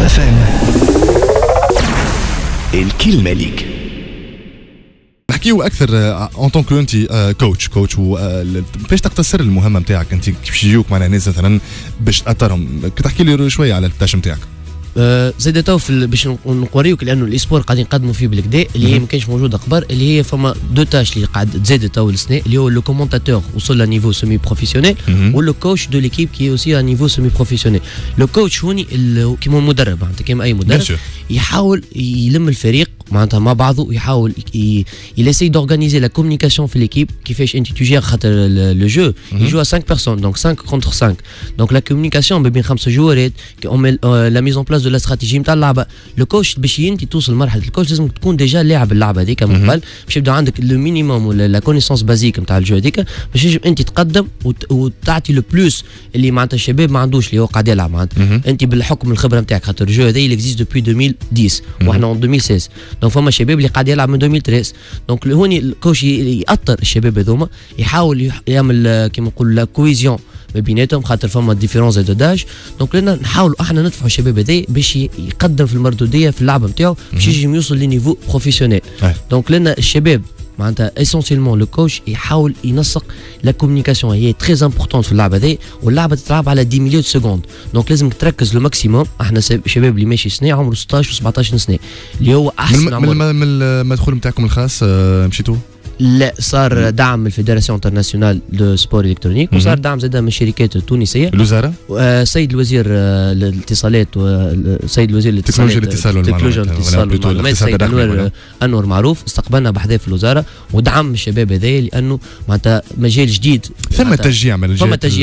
اف ام الكلمة ليك. نحكيو اكثر اون طونك كو انت كوتش كيفاش تقتصر المهمه نتاعك انت كيفاش يجيوك معناها ناس مثلا باش تاثرهم تحكي لي شويه على التاش نتاعك. زاد تو باش نوريوك لانه الاسبور قاعدين نقدموا فيه بالكدا اللي هي ما كانش موجوده قبل اللي هي فما دو تاش اللي قاعد تزاد تو السنه اللي هو لو كومونتاتور وصل لنيفو سيمي بروفيسيونيل ولو كوتش دو ليكيب كي اوسي ا نيفو سيمي بروفيسيونيل. لو كوتش هوني كيما مدرب معناتها كيما اي مدرب يحاول يلم الفريق معناتها مع بعضه ويحاول يلاسي دورغانيزي لا كومونيكاسيون في ليكيب كيفاش انت تجير خاطر لو جو يجوا 5 بيرسون دونك 5 كونتر 5 دونك لا كومونيكاسيون ما بين 5 جوارات لا ميزون بلاس دو لا استراتيجي نتاع اللعبه. لو كوتش باش انت توصل لمرحله الكوتش لازم تكون ديجا لاعب اللعبه هذيك من قبل باش يبدا عندك لو مينيموم ولا لا كونيسونس بازيك نتاع الجو هذيك باش تنجم انت تقدم وتعطي لو بلوس اللي معناتها الشباب ما عندوش اللي هو قاعد يلعب معناتها انت بالحكم الخبره نتاعك خاطر الجو هذا اكزيست دوبوي 2010 وحنا 2016 دونك فما شباب اللي قاعد يلعب من 2013 دونك هوني الكوتش يأطر الشباب هذوما يحاول يعمل كيما نقول لا كويزيون ما بيناتهم خاطر فما ديفيرونس دو داج دونك لنا نحاولوا احنا ندفعوا الشباب هذا باش يقدم في المردوديه في اللعبه نتاعو باش يجي يوصل لنيفو بروفيسيونيل. دونك لنا الشباب معناتها اسونسيلمون لو كوتش يحاول ينسق لا كومونيكاسيون هي تري امبورطون في اللعبه هذه واللعبه تتلعب على 10 مليون سكوند دونك لازم تركز لو ماكسيموم. احنا شباب اللي ماشي سنه عمره 16 و17 سنه اللي هو احسن عمر. من المدخول نتاعكم الخاص مشيتوا؟ لا صار دعم من الفيدراسيون انترناسيونال دو سبور الكترونيك وصار دعم زاد من الشركات التونسيه الوزاره سيد الوزير الاتصالات وسيد الوزير التكنولوجيا والمعلومات سيد انور معروف استقبلنا بحذاف الوزاره ودعم الشباب هذا لانه معناتها مجال جديد ثم تشجيع من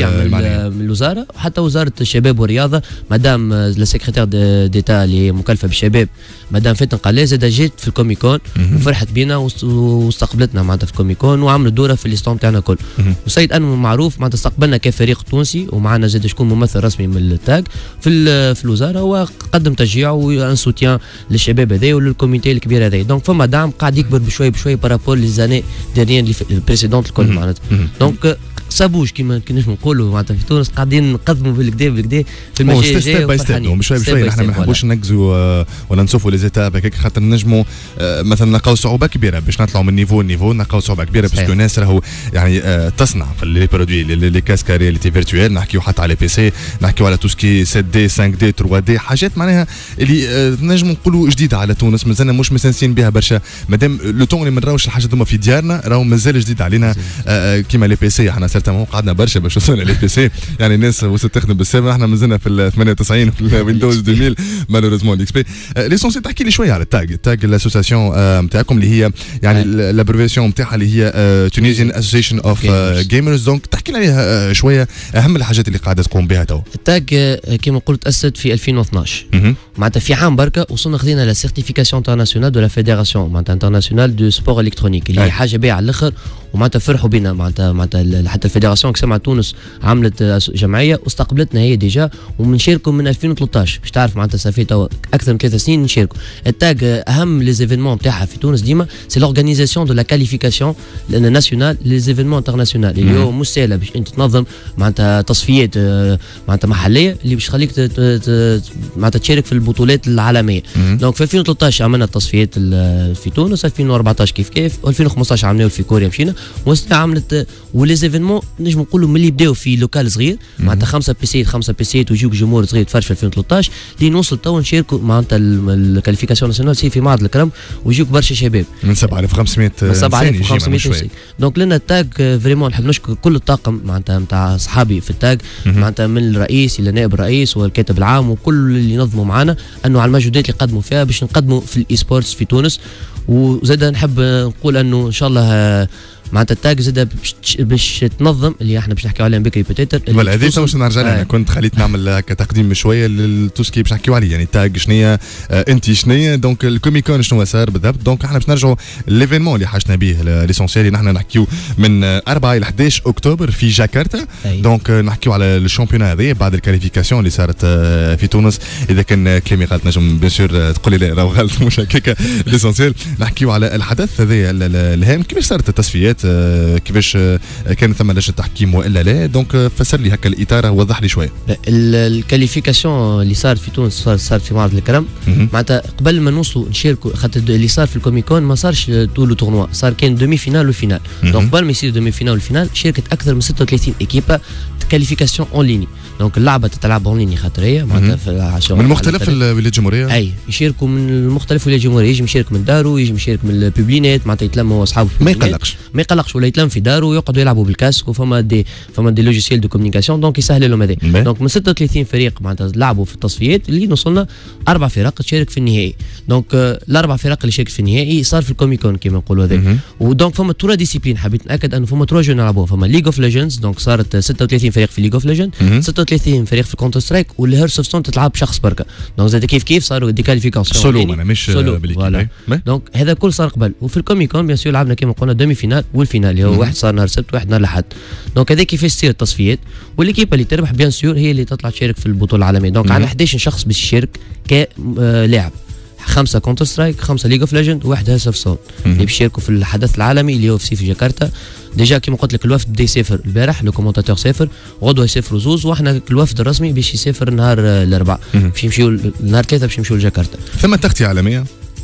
الوزاره وحتى وزاره الشباب والرياضه مدام لا سيكريتير ديتا اللي مكلفه بالشباب مدام فاتن قلال زاد جات في الكوميكون وفرحت بينا واستقبلتنا معناتها في الكوميكون وعملت دوره في الليستون تاعنا الكل. وسيد انور معروف معناتها استقبلنا كفريق تونسي ومعنا زاد شكون ممثل رسمي من التاج في الوزاره وقدم تشجيع وان سوتيان للشباب هذا وللكوميتي الكبير هذا دونك فما دعم قاعد يكبر بشوي بشوي بارابور لي زاني ديريان اللي بريسيدونت الكل معناتها دونك سابوش كيما نجمو نقولوا معناتها في تونس قاعدين نقدموا بالكدا في المجال ستيب باي ستيب بشوي بشوي نحن ما نحبوش ننقزوا ولا نصفوا لي زيتاب هكاك خاطر نجموا مثلا نلقاو صعوبه كبيره باش نطلعوا من نيفو نلقاو صعوبه كبيره باسكو الناس راهو يعني تصنع في لي برودوي لي كاسك رياليتي فيرتوال نحكيو حتى على بي سي نحكيو على توسكي 7 دي 5 دي 3 دي حاجات معناها اللي نجموا نقولوا جديده على تونس مازلنا مش مستانسين بها برشا مادام لو طون اللي ما نراوش الحاجات هذوما في ديارنا راهو مازال جديد علينا كيما لي بي سي احنا سيرتامون قعدنا برشا باش وصلنا لي بي سي يعني الناس وصلت تخدم بالسابع احنا مازلنا في 98 في الويندوز 2000 مالوريزمون الاكس بي. ليسونسيال تحكي لي شويه على التاج الاسوسياسيون نتاعكم اللي هي يعني لابريفيسيون نتاعها اللي هي تونيزيان اسوسيشن اوف جيمرز دونك تحكي لي عليها شويه اهم الحاجات اللي قاعده تقوم بها تو. التاج كما قلت اسست في 2012 معناتها في عام بركه وصلنا خذينا لا سيرتيفيكاسيون انترناسيونال دو لا فيدراسيون معناتها انترناسيونال دو سبور الكترونيك اللي هي حاجه بايعه على الاخر ومعناتها فرحوا بنا معناتها حتى الفيدراسيون كسمع تونس عملت جمعيه واستقبلتنا هي ديجا وبنشاركوا من 2013 باش تعرف معناتها صافي تو اكثر من 3 سنين نشاركوا. التاج اهم لي زيفينمون نتاعها في تونس ديما سي لورغانيزاسيون دو لا كاليفيكاسيون ناسيونال لي زيفينمون انترناسيونال اللي هو مش سهله باش انت تنظم معناتها تصفيات معناتها محليه اللي باش تخليك معناتها تشارك في البطولات العالميه. دونك في 2013 عملنا التصفيات في تونس 2014 كيف 2015 عملناه في كوريا مشينا عملت ولي زيفينمون نجم نقولوا ملي بداو في لوكال صغير معناتها 5 بيسيات ويجيوك جمهور صغير تفرج في 2013 لين نوصل تو نشاركوا معناتها الكاليفيكاسيون ناسيونال في معهد الكرم ويجيوك برشا شباب من 7500 7500 دونك لنا التاج فريمون نحب نشكر كل الطاقم معناتها نتاع صحابي في التاج معناتها من الرئيس الى نائب الرئيس والكاتب العام وكل اللي نظموا معنا انه على المجهودات اللي قدموا فيها باش نقدموا في الاي سبورتس في تونس. وزاد نحب نقول انه ان شاء الله معناتها التاج زاد باش تنظم اللي احنا باش نحكيو عليها بكري بوتيتر ولا هذه باش نرجع لها كنت خليت نعمل هكا تقديم شويه للتوسكي باش نحكيو عليه يعني التاج شنيا انت شنيا دونك الكوميكون شنو صار بالضبط دونك احنا باش نرجعوا ليفينمون اللي حاجتنا به ليسونسيال اللي نحن نحكيو من 4 الى 11 اكتوبر في جاكرتا دونك نحكيو على الشامبيون هذا بعد الكاليفيكاسيون اللي صارت في تونس. اذا كان كلامي غلط نجم بيان سور تقول لي لا راهو غلط مش هكاك ليسونسيال نحكيو على الحدث هذا الهام كيفاش صارت التصفيات المباريات كيفاش كان ثم لجنه تحكيم والا لا. دونك فسر لي هكا الاطار، وضح لي شويه. الكاليفيكاسيون اللي صارت في تونس صارت في معرض الكرم، معناتها قبل ما نوصلوا نشاركوا، خاطر اللي صار في الكوميكون ما صارش طول لو تورنوا، صار كان دومي فينال وفينال. دونك قبل ما يصير دومي فينال والفينال شاركت اكثر من 36 ايكيبا كاليفيكاسيون اون ليني. دونك اللعبه تتلعب اون ليني خاطر هي معناتها في من مختلف الولايات الجمهوريه. اي يشاركوا من مختلف الولايات الجمهوريه، يجي يشارك من دارو، يجي يشارك من البوبلينات، معناتها يتلم هو اصحابه ما يقلقش ولا يتلم في دارو ويقعدوا يلعبوا بالكاسك، وفما دي لوجيسيال دو كوميونيكاسيون. دونك يسهل لهم هذا. دونك من 36 فريق معناتها لعبوا في التصفيات اللي وصلنا 4 فرق تشارك في النهائي. دونك الاربع فرق اللي شاركت في النهائي صار في الكوميكون كما نقولوا هذا. ودونك فما 3 ديسيبلين، حبيت ناكد انه فما 3 جو نلعبوها. فما ليج اوف ليجندز، دونك صارت 36 فريق في ليج اوف ليجند، 36 فريق في كونتر سترايك، والهيرس اوف ستون تتلعب بشخص بركه. دونك زاد كيف صاروا دي كاليفيكاسيون سولو، انا مش بالكيب. دونك هذا كل صار قبل. وفي الكوميكون بيان سور لعبنا كما قلنا دومي فينال والفينال اللي هو واحد صار نهار السبت وواحد نهار الاحد. دونك هذا كيفاش تصير التصفيات، والليكيب اللي تربح بيان سور هي اللي تطلع تشارك في البطوله العالميه. دونك عندنا 11 شخص باش يشارك كلاعب، 5 كونتر سترايك، 5 ليج اوف ليجند، وواحد هيرس اوف ستون اللي باش يشاركوا في الحدث العالمي اللي هو في جاكرتا. ديجا كيما قلت لك الوفد بدا يسافر البارح، لو كومونتاتور سافر، غدوه يسافروا زوز، واحنا الوفد الرسمي باش يسافر نهار الاربعاء، باش يمشيوا نهار 3 باش يمشيوا لجاكرتا. ثم تغطيه عالميه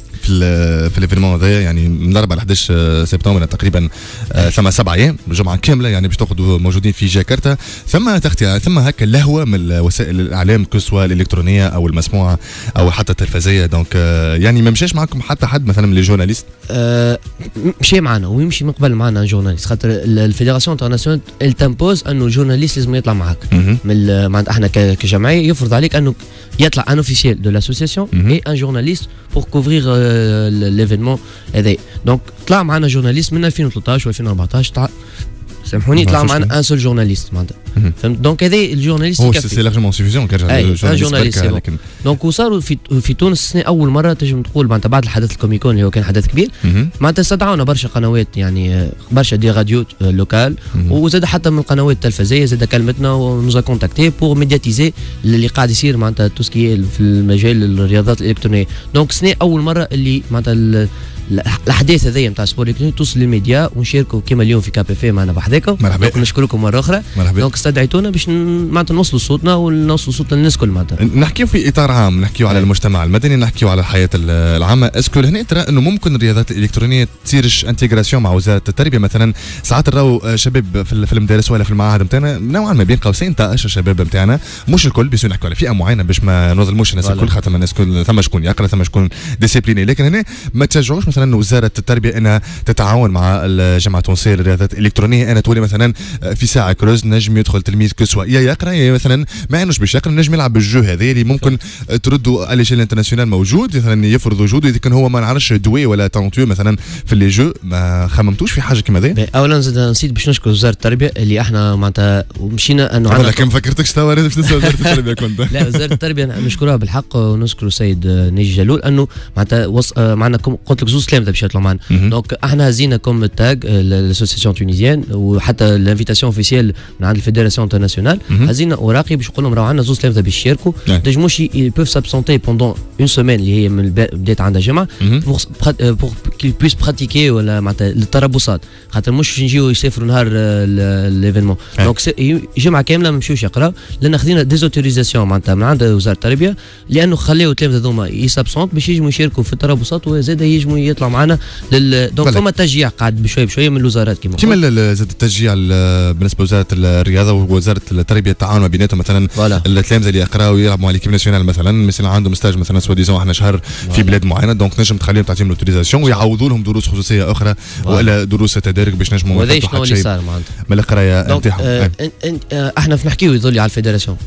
في الايفينمون هذا، يعني من 4 ل 11 سبتمبر تقريبا، ثم 7 ايام جمعه كامله يعني باش تاخذوا موجودين في جاكرتا. ثم تغطيه، ثم هكا لهوه من وسائل الاعلام كسوا الالكترونيه او المسموعه او حتى التلفزيونيه. دونك يعني ما مشاش معكم حتى حد مثلا من لي جورناليست؟ مشي معنا ويمشي من قبل معنا جورناليست، خاطر الفيدراسيون انترناسيونال التمبوز انه الجورناليست لازم يطلع معك. معناتها احنا كجمعيه يفرض عليك انه يطلع ان اوفيسيال دو لاسوسياسيون اي ان جورناليست بور كوفرير ليفينمون هذا. دونك طلع معنا جورناليست من 2013 و 2014، سامحوني، طلع معنا ان سول جورناليست معناتها، فهمت. دونك هذا الجورناليست هو سي لارجمون سوفيزيون جورناليست. لكن دونك وصاروا في تونس السنه اول مره تنجم تقول معناتها بعد الحدث الكوميكون اللي هو كان حدث كبير، معناتها استدعونا برشا قنوات، يعني برشا دي راديو لوكال، وزاد حتى من القنوات التلفزيونيه زاد كلمتنا ونوزا كونتاكتي بور ميدياتيزي اللي قاعد يصير معناتها توسكي في المجال الرياضات الالكترونيه. دونك السنه اول مره اللي معناتها الاحداث هذيا نتاع سبور الكتروني توصل للميديا، ونشاركوا كما اليوم في كاب اف ام معنا بحذاكم. مرحبا، نشكركم مره اخرى. دونك استدعيتونا باش معناتها نوصلوا صوتنا ونوصلوا صوت الناس الكل. معناتها نحكيو في اطار عام، نحكيو على المجتمع المدني، نحكيو على الحياه العامه. اسكو هنا ترى انه ممكن الرياضات الالكترونيه تصيرش انتجراسيون مع وزاره التربيه؟ مثلا ساعات نراو شباب في المدارس ولا في المعاهد نتاعنا نوعا ما بين قوسين طائشه شباب نتاعنا، مش الكل، بيسو نحكيو على فئه معينه باش ما نظلموش الناس الكل، خاطر الناس الكل ثم شكون يقرا ثم شكون ديسيبليني. لكن هنا ما تشجعوش مثلا وزاره التربيه انها تتعاون مع الجامعه التونسيه للرياضات الالكترونيه، انا تولي مثلا في ساعه كروز نجم يدخل تلميذ كسوا يا يقرا يا مثلا ما عندوش باش يقرا، نجم يلعب بالجو هذا اللي ممكن تردوا على ليشيل انترناسيونال موجود، مثلا يفرض وجوده. اذا كان هو ما نعرفش دوي ولا تالونتيو مثلا في لي جو، ما خممتوش في حاجه كيما هذه؟ اولا نسيت باش نشكر وزاره التربيه اللي احنا معناتها مشينا انه والله كان فكرتكش توا باش نسال وزاره التربيه كنت لا وزاره التربيه نشكرها بالحق، ونشكر السيد ناجي جلول انه معناتها معنا قلت لك زوز تلامذه باش يطلعوا معنا. دونك احنا هزينا كوم التاج لاسوسياسيون تونيزيان، وحتى الانفيتاسيون اوفيسيال من عند الفيدراسيون انترناسيونال، هزينا اوراقي باش نقول لهم راهو عندنا زوز تلامذه باش يشاركوا، تنجموش يبوف سابسونتي بوندون اون سيمين اللي هي من بدات عندها جمعه بور كيل بويس براتيكي ولا معناتها التربصات، خاطر مش نجيو يسافروا نهار ليفينمون. دونك جمعه كامله ما مشيوش يقراو، لان خذينا ديزوتوريزاسيون معناتها من عند وزاره التربيه، لانه خليوا التلامذه هذوما يسابسونت باش يجموا يشاركوا في التربصات، وزاد يجموا يطلعوا معنا دونك فما تشجيع قاعد بشويه من الوزارات كيما زاد التشجيع بالنسبه لوزاره الرياضه ووزاره التربيه، التعاون ما بيناتهم. مثلا التلامذه اللي يقراوا يلعبوا مع ليكيب ناسيونال مثلا عندهم ستاج مثلا سوا ديزون احنا شهر في بلاد معينه، دونك نجم تخليهم تعطيهم لوتوريزاسيون ويعوضوا لهم دروس خصوصيه اخرى ولا دروس تدارك باش نجموا نحطوا حتى شيء من القرايه نتاعهم. احنا في نحكيو يظل على الفيدراسيون.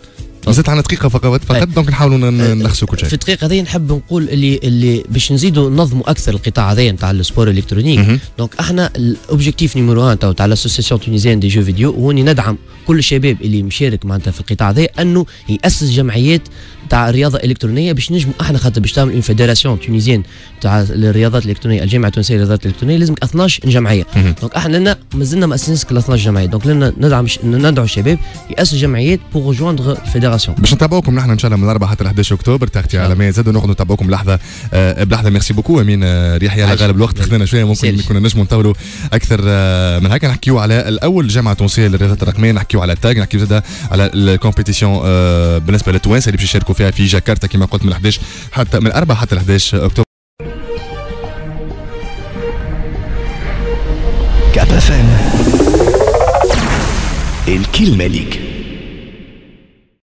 زدت عنا دقيقه فقط دونك نحاولوا نلخصوا كل شيء. في الدقيقه هذه نحب نقول اللي باش نزيدوا ننظموا اكثر القطاع هذا نتاع السبور الالكترونيك. دونك احنا الاوبجيكتيف نيميرو 1 تاع لاسوسياسيون تونيزيان دي جو فيديو هو اني ندعم كل الشباب اللي مشارك معناتها في القطاع هذا انه ياسس جمعيات تاع الرياضه الالكترونيه باش نجموا احنا، خاطر باش تعمل اون فيدراسيون تونيزيان تاع الرياضات الالكترونيه، الجامعه التونسيه للرياضات الالكترونيه لازمك 12 جمعيه. دونك احنا لنا مازلنا ما اسسناش 12 جمعيه، دونك لنا ندعو الشباب ياسسوا جمعيات بور ريجوندر الفيدراسيون فيدراسيون. باش نتابعوكم نحن ان شاء الله من 4 حتى 11 اكتوبر تغطي عالميه زادوا نقعدوا نتابعوكم لحظه بلحظه. ميرسي بوكو امين ريحي على غالب الوقت خذنا شويه ممكن كنا نجموا نطولوا اكثر من هكا. نحكيو على الاول جامعه تونسيه للرياضات الرقميه، نحكيو على التاج، نحكيو زاد على الكومبيتيسيون بالنسبه للتوانسه اللي باش يشاركوا فيها في جاكرتا كما قلت من 11 حتى من 4 حتى 11 اكتوبر. كاب اف ام الكلمه ليك.